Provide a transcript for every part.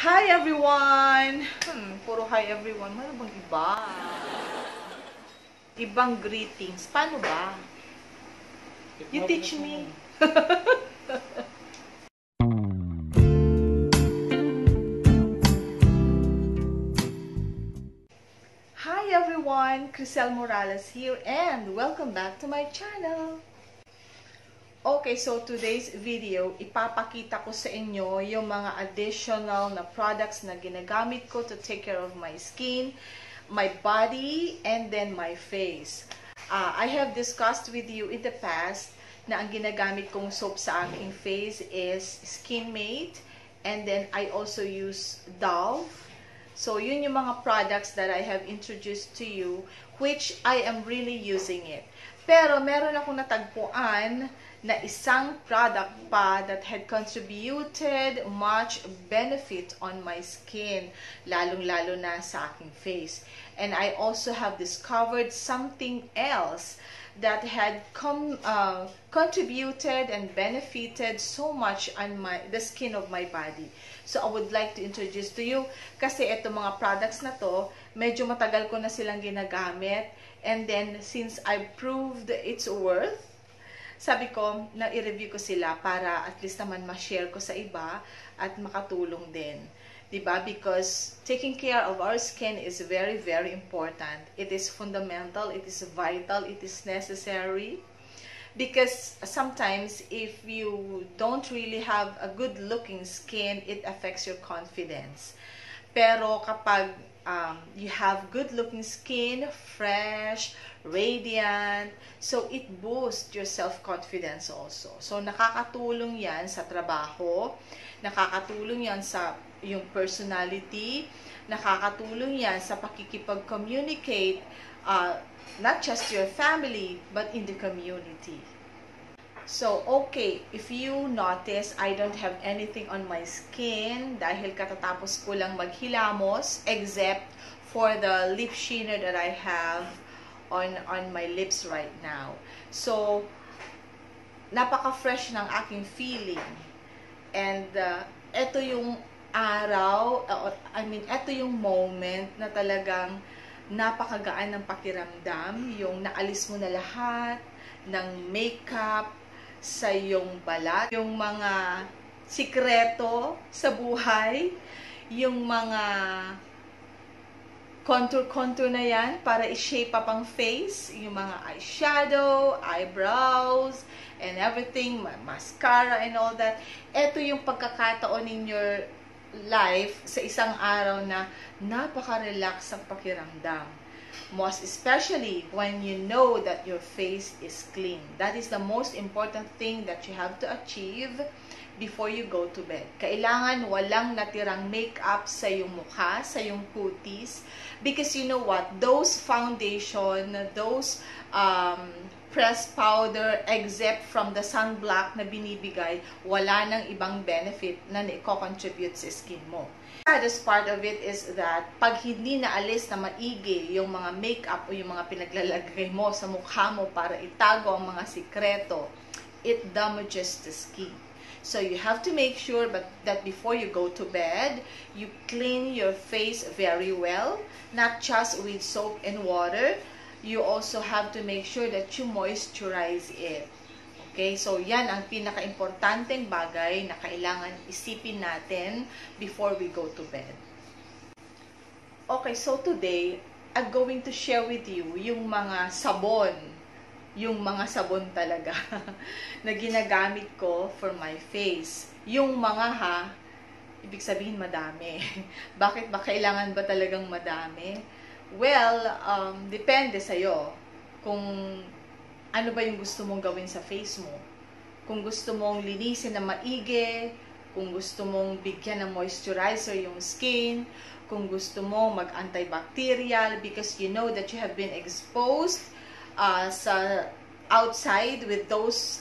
Hi everyone! Puro hi everyone. Ano bang iba? Ibang greetings. Paano ba? You teach me. Hi everyone! Criselle Morales here and welcome back to my channel. Okay, so today's video, ipapakita ko sa inyo yung mga additional na products na ginagamit ko to take care of my skin, my body, and then my face. I have discussed with you in the past na ang ginagamit kong soap sa aking face is Skin Mate, and then I also use Dove. So, yun yung mga products that I have introduced to you, which I am really using it. Pero, meron akong natagpuan na isang product pa that had contributed much benefit on my skin, lalong-lalo na sa aking face. And I also have discovered something else that had contributed and benefited so much on the skin of my body. So I would like to introduce to you, kasi itong mga products na to, medyo matagal ko na silang ginagamit, and then since I proved its worth, sabi ko, na i-review ko sila para at least naman ma-share ko sa iba at makatulong din. Diba? Because taking care of our skin is very, very important. It is fundamental, it is vital, it is necessary. Because sometimes if you don't really have a good looking skin, it affects your confidence. Pero kapag you have good looking skin, fresh, radiant, so it boosts your self-confidence also. So nakakatulong yan sa trabaho, nakakatulong yan sa yung personality, nakakatulong yan sa pakikipag-communicate, not just your family, but in the community. So, okay, if you notice, I don't have anything on my skin dahil katatapos ko lang maghilamos except for the lip sheener that I have on my lips right now. So, napaka-fresh ng aking feeling. And, ito yung araw, ito yung moment na talagang napakagaan ng pakiramdam, yung naalis mo na lahat ng makeup sa iyong balat, yung mga sikreto sa buhay, yung mga contour na yan para i-shape up ang face, yung mga eyeshadow, eyebrows, and everything, mascara and all that. Ito yung pagkakataon in your life sa isang araw na napaka-relax ang pakiramdam. Most especially when you know that your face is clean. That is the most important thing that you have to achieve before you go to bed. Kailangan walang natirang makeup sa iyong mukha, sa iyong kutis. Because you know what? Those foundation, those pressed powder, except from the sunblock na binibigay, wala nang ibang benefit na i-contribute sa skin mo. The saddest part of it is that pag hindi naalis na maigi yung mga makeup o yung mga pinaglalagay mo sa mukha mo para itago ang mga sikreto, it damages the skin. So you have to make sure that before you go to bed, you clean your face very well, not just with soap and water. You also have to make sure that you moisturize it. Okay, so yan ang pinaka-importanteng bagay na kailangan isipin natin before we go to bed. Okay, so today, I'm going to share with you yung mga sabon, talaga, na ginagamit ko for my face. Yung mga ibig sabihin madami. Bakit ba kailangan ba talagang madami? Well, depende sa'yo kung ano ba yung gusto mong gawin sa face mo. Kung gusto mong linisin na maigi, kung gusto mong bigyan ng moisturizer yung skin, kung gusto mong mag-antibacterial because you know that you have been exposed sa outside with those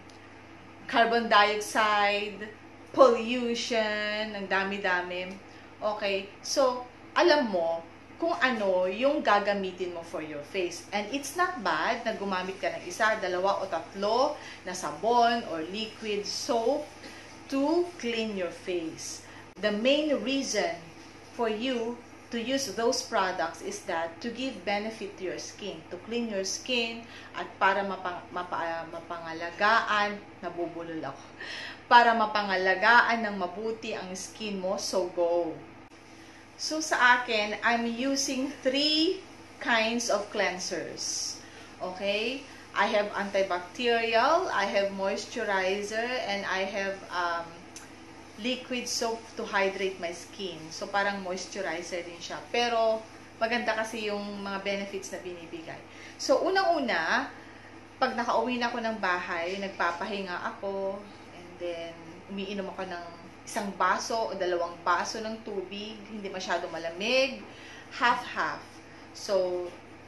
carbon dioxide, pollution, ang dami-dami. Okay, so alam mo kung ano yung gagamitin mo for your face. And it's not bad na gumamit ka ng isa, dalawa o tatlo na sabon or liquid soap to clean your face. The main reason for you to use those products is that to give benefit to your skin, to clean your skin, at para mapangalagaan, nabubulol ako, para mapangalagaan ng mabuti ang skin mo, so go. So sa akin, I'm using 3 kinds of cleansers. Okay? I have antibacterial, I have moisturizer, and I have liquid soap to hydrate my skin. So parang moisturizer din siya. Pero maganda kasi yung mga benefits na binibigay. So unang-una, pag nakauwi na ako ng bahay, nagpapahinga ako, and then umiinom ako ng 1 baso o 2 baso ng tubig, hindi masyado malamig, half-half. So,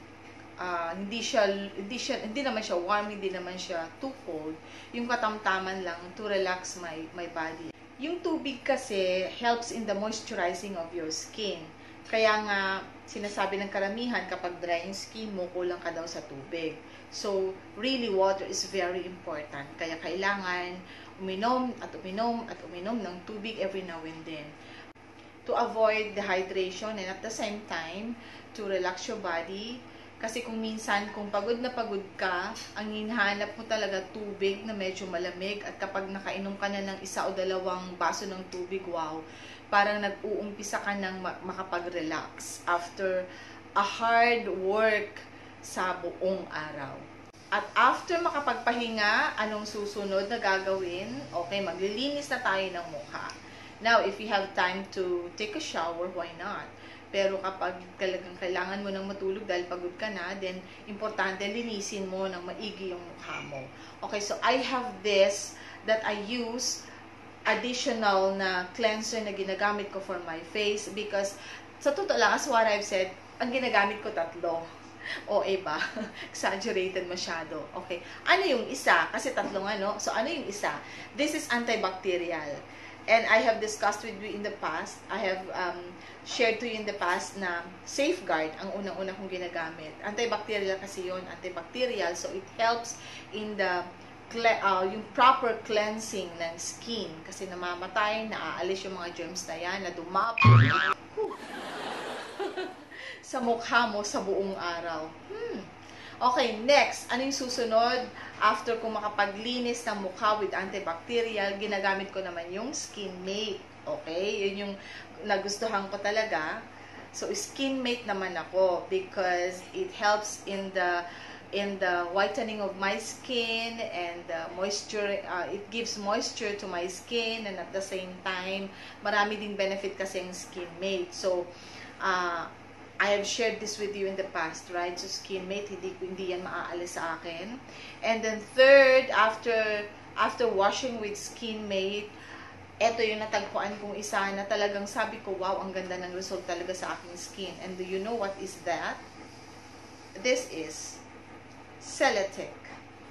hindi naman siya warm, hindi naman siya too cold. Yung katamtaman lang to relax my body. Yung tubig kasi helps in the moisturizing of your skin. Kaya nga, sinasabi ng karamihan, kapag dry yung skin mo, kulang ka daw sa tubig. So, really, water is very important. Kaya kailangan uminom at uminom at uminom ng tubig every now and then. To avoid dehydration and at the same time, to relax your body. Kasi kung minsan, kung pagod na pagod ka, ang hinahanap mo talaga tubig na medyo malamig. At kapag nakainom ka na ng 1 o 2 baso ng tubig, wow, parang nag-uumpisa ka ng makapag-relax after a hard work sa buong araw. At after makapagpahinga, anong susunod na gagawin? Okay, maglilinis na tayo ng mukha. Now, if you have time to take a shower, why not? Pero kapag kailangan mo nang matulog dahil pagod ka na, then importante linisin mo ng maigi yung mukha mo. Okay, so I have this that I use additional na cleanser na ginagamit ko for my face because sa totoo lang, as what I've said, ang ginagamit ko 3. O iba, exaggerated masyado. Okay, ano yung isa? Kasi 3 ano? So ano yung isa? This is antibacterial. And I have discussed with you in the past, I have shared to you in the past na Safeguard ang unang-una kong ginagamit. Antibacterial kasi yun, antibacterial. So it helps in the yung proper cleansing ng skin. Kasi namamatay, naaalis yung mga germs na yan, na dumapo sa mukha mo sa buong araw. Okay, next. Ano yung susunod? After kung makapaglinis ng mukha with antibacterial, ginagamit ko naman yung Skin Mate. Okay? Yun yung nagustuhan ko talaga. So, Skin Mate naman ako because it helps in the whitening of my skin and moisture. It gives moisture to my skin and at the same time, marami ding benefit kasi yung Skin Mate. So, I have shared this with you in the past, right? So, Skin Mate, hindi yan maaalis sa akin. And then third, after washing with Skin Mate, eto yung natagpuan kong isa na talagang sabi ko, wow, ang ganda ng result talaga sa aking skin. And do you know what is that? This is Celeteque.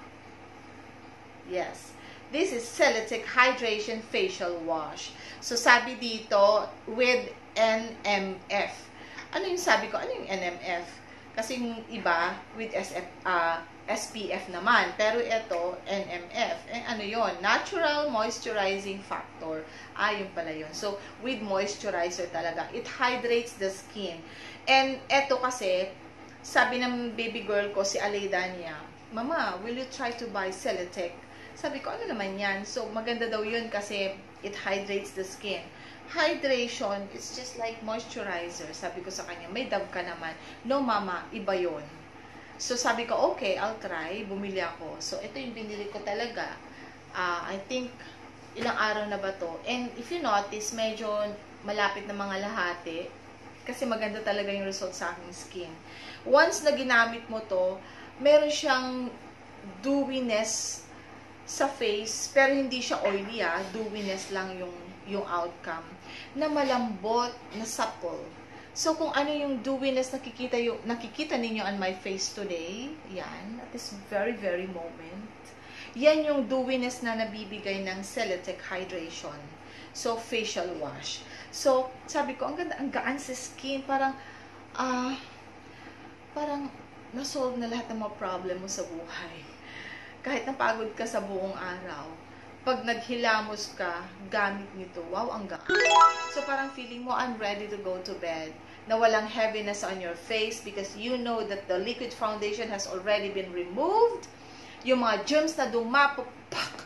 Yes. This is Celeteque Hydration Facial Wash. So, sabi dito, with NMF. Ano yung sabi ko? Ano yung NMF? Kasi yung iba, with SPF naman. Pero ito, NMF. Ano yon? Natural Moisturizing Factor. Yun pala yun. So, with moisturizer talaga. It hydrates the skin. And ito kasi, sabi ng baby girl ko, si Aleidania, Mama, will you try to buy Celeteque? Sabi ko, ano naman yan? So, maganda daw yun kasi it hydrates the skin. Hydration, it's just like moisturizer. Sabi ko sa kanya, may Dove ka naman. No, Mama, iba yun. So, sabi ko, okay, I'll try. Bumili ako. So, ito yung binili ko talaga. I think, ilang araw na ba to? And if you notice, medyo malapit na mga lahati. Kasi maganda talaga yung result sa aking skin. Once na ginamit mo to, meron siyang dewiness sa face, pero hindi siya oily, dewiness lang yung outcome, na malambot, na supple. So, kung ano yung dewiness nakikita ninyo on my face today, yan, at this very, very moment, yan yung dewiness na nabibigay ng Celeteque Hydration. So, facial wash. So, sabi ko, ang ganda, ang gaan sa skin, parang na-solve na lahat ng mga problem mo sa buhay. Kahit napagod ka sa buong araw, pag naghilamos ka, gamit nito, wow, ang gaan. So, parang feeling mo, I'm ready to go to bed, na walang heaviness on your face because you know that the liquid foundation has already been removed. Yung mga germs na dumapupak,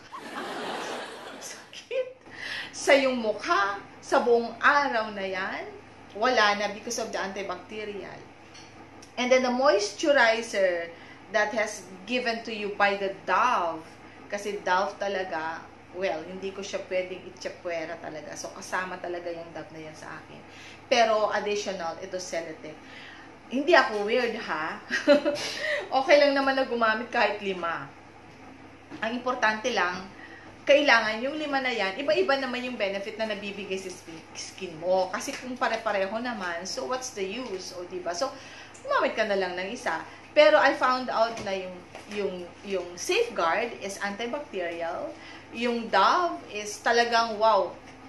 sakit sa yung mukha, sa buong araw na yan, wala na because of the antibacterial. And then the moisturizer that has given to you by the Dove, kasi Dove talaga, well, hindi ko siya pwedeng itchapwera talaga. So, kasama talaga yung Dove na yan sa akin. Pero, additional, ito Celeteque. Hindi ako weird, ha? Okay lang naman na gumamit kahit 5. Ang importante lang, kailangan yung 5 na yan, iba-iba naman yung benefit na nabibigay sa skin mo. Kasi kung pare-pareho naman, so what's the use? O, diba? So, gumamit ka na lang ng isa. Pero I found out na yung Safeguard is antibacterial. Yung Dove is talagang, wow,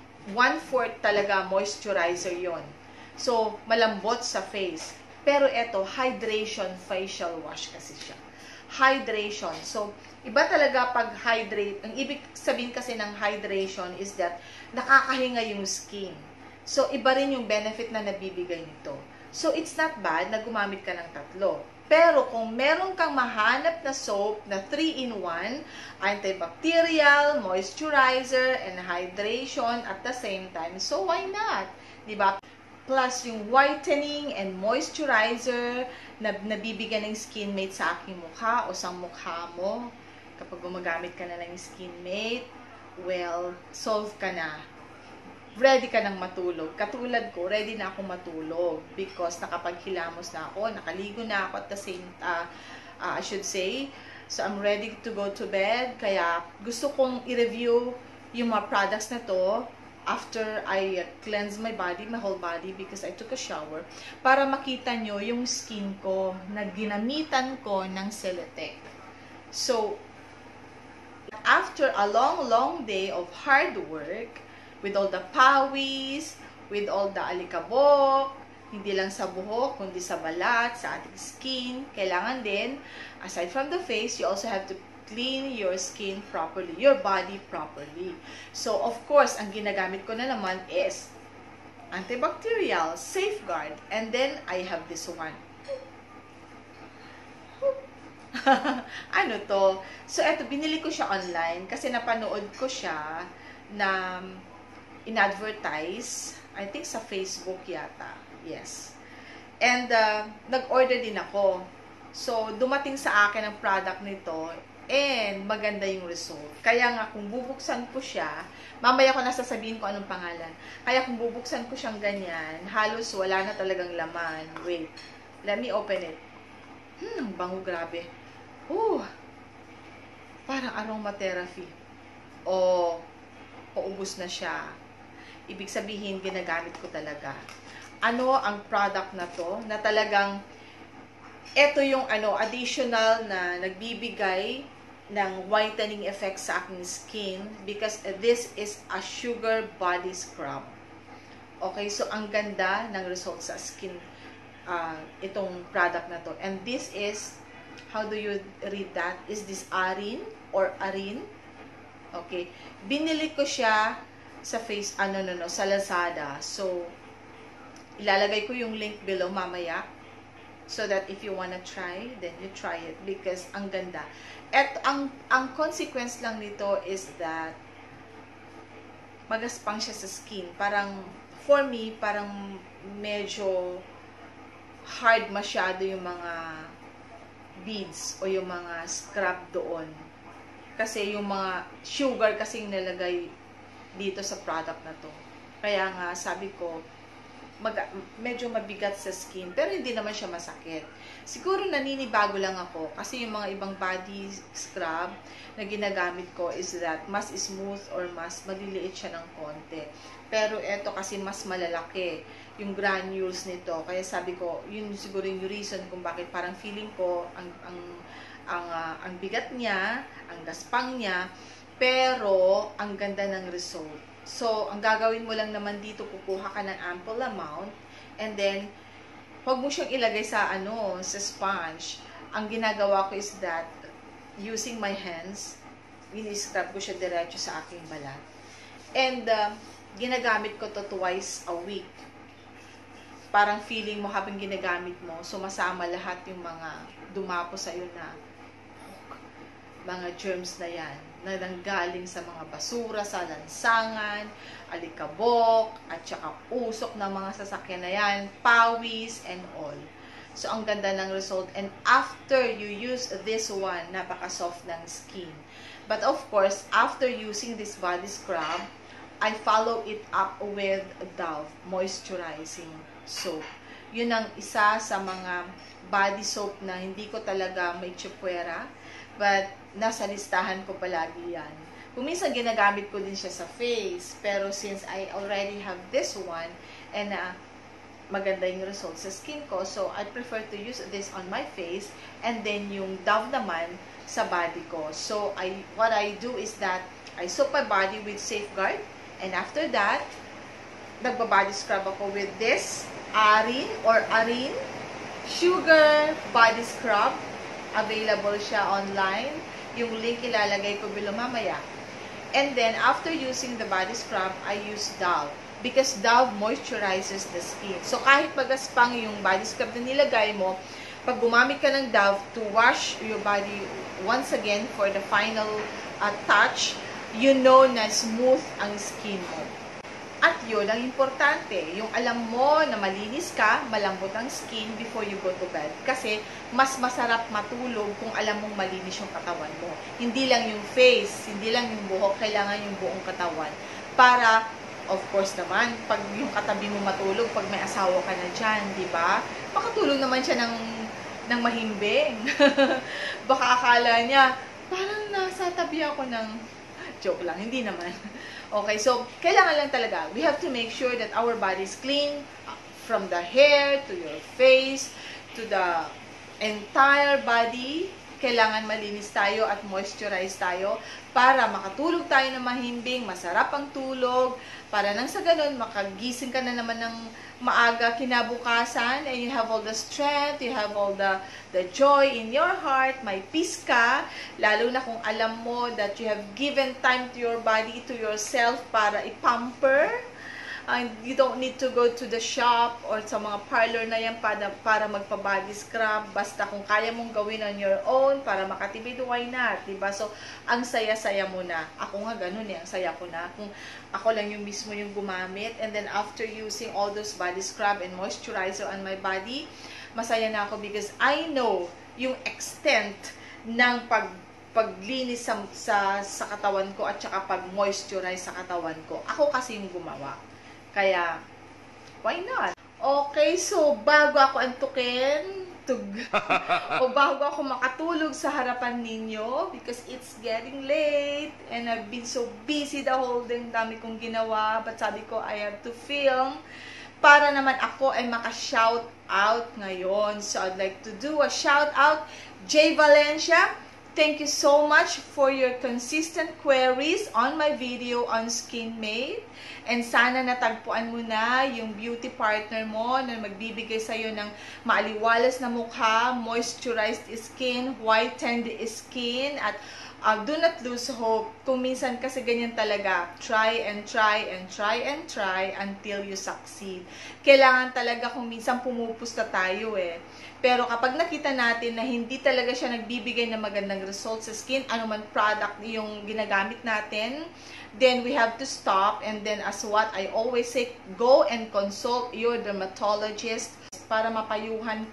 1/4 talaga moisturizer yon. So, malambot sa face. Pero ito, hydration facial wash kasi siya. Hydration. So, iba talaga pag hydrate. Ang ibig sabihin kasi ng hydration is that nakakahinga yung skin. So, iba rin yung benefit na nabibigay nito. So, it's not bad na gumamit ka ng 3. Pero kung meron kang mahanap na soap na 3-in-1, antibacterial, moisturizer, and hydration at the same time, so why not? Diba? Plus yung whitening and moisturizer na nabibigyan ng skin mate sa aking mukha o sa mukha mo. Kapag gumagamit ka na ng skin mate, well, solve ka na. Ready ka nang matulog. Katulad ko, ready na ako matulog because nakapaghilamos na ako, nakaligo na ako at the same, I should say. So, I'm ready to go to bed. Kaya, gusto kong i-review yung mga products na to after I cleanse my body, my whole body because I took a shower para makita nyo yung skin ko na ginamitan ko ng Celeteque. So, after a long day of hard work, with all the pawis, with all the alikabok, hindi lang sa buhok, kundi sa balat, sa ating skin, kailangan din, aside from the face, you also have to clean your skin properly, your body properly. So, of course, ang ginagamit ko na naman is antibacterial, Safeguard, and then I have this one. Ano to? So, eto, binili ko siya online kasi napanood ko siya na in-advertise, I think sa Facebook yata. Yes. And, nag-order din ako. So, dumating sa akin ang product nito and maganda yung result. Kaya nga, kung bubuksan ko siya, mamaya ko nasasabihin ko anong pangalan. Kaya kung bubuksan ko siyang ganyan, halos wala na talagang laman. Wait, let me open it. Ang bango, grabe. Parang aromatherapy. Paubos na siya. Ibig sabihin, ginagamit ko talaga. Ano ang product na to? Na talagang, ito yung additional na nagbibigay ng whitening effect sa aking skin because this is a sugar body scrub. Okay, so ang ganda ng result sa skin itong product na to. And this is, how do you read that? Is this Arin or Arin? Okay, binili ko siya sa sa Lazada. So, ilalagay ko yung link below mamaya so that if you wanna try, then you try it because ang ganda. At ang consequence lang nito is that magaspang siya sa skin. Parang, for me, parang medyo hard masyado yung mga beads o yung mga scrub doon. Kasi yung mga sugar kasing nilagay dito sa product na to. Kaya nga, sabi ko, medyo mabigat sa skin, pero hindi naman siya masakit. Siguro naninibago lang ako kasi yung mga ibang body scrub na ginagamit ko is that mas smooth or mas maliliit siya ng konti. Pero eto kasi mas malalaki yung granules nito. Kaya sabi ko, yun siguro yung reason kung bakit parang feeling ko ang bigat niya, ang gaspang niya, pero ang ganda ng result. So, ang gagawin mo lang naman dito, kukuha ka ng ample amount and then huwag mo siyang ilagay sa sa sponge. Ang ginagawa ko is that using my hands, ini-scrub ko siya diretso sa aking balat. And ginagamit ko to twice a week. Parang feeling mo habang ginagamit mo, sumasama lahat yung mga dumapo sa'yo na mga germs na yan, na nanggaling sa mga basura, sa lansangan, alikabok, at saka usok ng mga sasakyan na yan, pawis, and all. So, ang ganda ng result. And after you use this one, napaka-soft ng skin. But of course, after using this body scrub, I follow it up with Dove moisturizing soap. Yun ang isa sa mga body soap na hindi ko talaga may tsupwera, but nasa listahan ko palagi yan. Kung minsan ginagamit ko din siya sa face, pero since I already have this one, and maganda yung result sa skin ko, so I prefer to use this on my face, and then yung Dove naman sa body ko. So what I do is that I soak my body with Safeguard, and after that, nagbabody scrub ako with this Arin Sugar Body Scrub. Available siya online. Yung link ilalagay ko below mamaya. And then, after using the body scrub, I use Dove. Because Dove moisturizes the skin. So, kahit magaspang yung body scrub na nilagay mo, pag gumamit ka ng Dove to wash your body once again for the final touch, you know na smooth ang skin mo. At yun ang importante, yung alam mo na malinis ka, malambot ang skin before you go to bed. Kasi mas masarap matulog kung alam mong malinis yung katawan mo. Hindi lang yung face, hindi lang yung buhok, kailangan yung buong katawan. Para, of course naman, pag yung katabi mo matulog, pag may asawa ka na dyan, di ba? Makatulog naman siya ng mahimbing. Baka akala niya, parang nasa tabi ako ng... Joke lang, hindi naman. Okay, so, kailangan lang talaga. We have to make sure that our body is clean from the hair to your face to the entire body. Kailangan malinis tayo at moisturize tayo para makatulog tayo ng mahimbing, masarap ang tulog, para nang sa ganun, makagising ka na naman ng maaga kinabukasan, and you have all the strength, you have all the joy in your heart, may peace ka, lalo na kung alam mo that you have given time to your body, to yourself, para ipamper. And you don't need to go to the shop or sa mga parlor na yan para magpa-body scrub. Basta kung kaya mong gawin on your own para makatipid, why not? Diba? So, ang saya-saya mo na. Ako nga ganun ang saya ko na. Kung ako lang yung mismo yung gumamit, and then after using all those body scrub and moisturizer on my body, masaya na ako because I know yung extent ng paglinis sa katawan ko at saka pag-moisturize sa katawan ko. Ako kasi yung gumawa. Kaya, why not? Okay, so bago ako antukin, o bago ako makatulog sa harapan ninyo, because it's getting late, and I've been so busy the whole day, dami kong ginawa, but sabi ko, I have to film, para naman ako ay maka-shout out ngayon. So, I'd like to do a shout out, J. Valencia. Thank you so much for your consistent queries on my video on Skin Made. And sana natagpuan mo na yung beauty partner mo na magbibigay sa'yo ng maaliwalas na mukha, moisturized skin, whitened skin, at do not lose hope. Kung minsan kasi ganyan talaga, try and try and try and try until you succeed. Kailangan talaga kung minsan pumupusta tayo Pero kapag nakita natin na hindi talaga siya nagbibigay ng magandang results sa skin, anuman product yung ginagamit natin, then we have to stop. And then as what I always say, go and consult your dermatologist para mapayuhan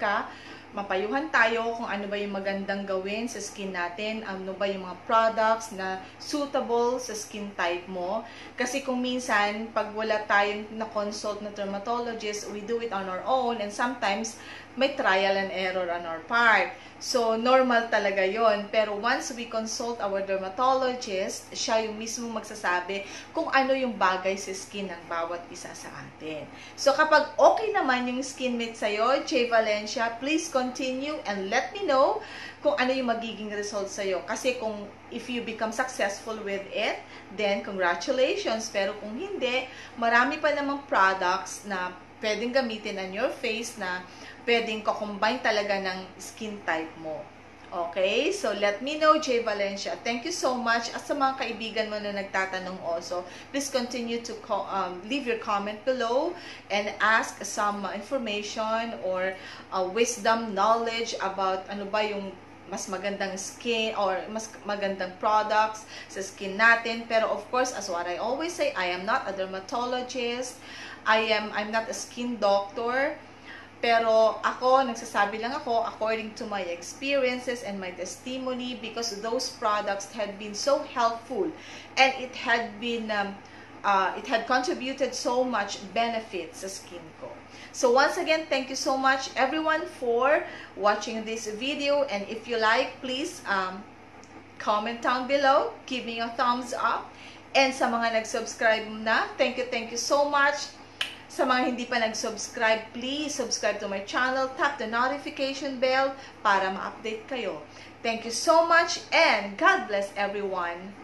tayo kung ano ba yung magandang gawin sa skin natin, ano ba yung mga products na suitable sa skin type mo. Kasi kung minsan, pag wala tayong na-consult na dermatologist, we do it on our own, and sometimes may trial and error on our part. So, normal talaga yon. Pero once we consult our dermatologist, siya yung mismo magsasabi kung ano yung bagay sa skin ng bawat isa sa atin. So, kapag okay naman yung skin mate sa'yo, J. Valencia, please continue and let me know kung ano yung magiging result sa'yo. Kasi kung if you become successful with it, then congratulations. Pero kung hindi, marami pa namang products na pwedeng gamitin on your face na pwedeng ko-combine talaga ng skin type mo. Okay? So, let me know, Jay Valencia. Thank you so much. At sa mga kaibigan mo na nagtatanong also, please continue to leave your comment below and ask some information or wisdom, knowledge about ano ba yung mas magandang skin or mas magandang products sa skin natin. Pero of course, as what I always say, I am not a dermatologist. I'm not a skin doctor. Pero ako, nagsasabi lang ako according to my experiences and my testimony, because those products had been so helpful and it had contributed so much benefits sa skin ko. So once again, thank you so much everyone for watching this video, and if you like, please comment down below, give me a thumbs up, and sa mga nag-subscribe na, thank you so much. Sa mga hindi pa nag-subscribe, please subscribe to my channel, tap the notification bell para ma-update kayo. Thank you so much and God bless everyone.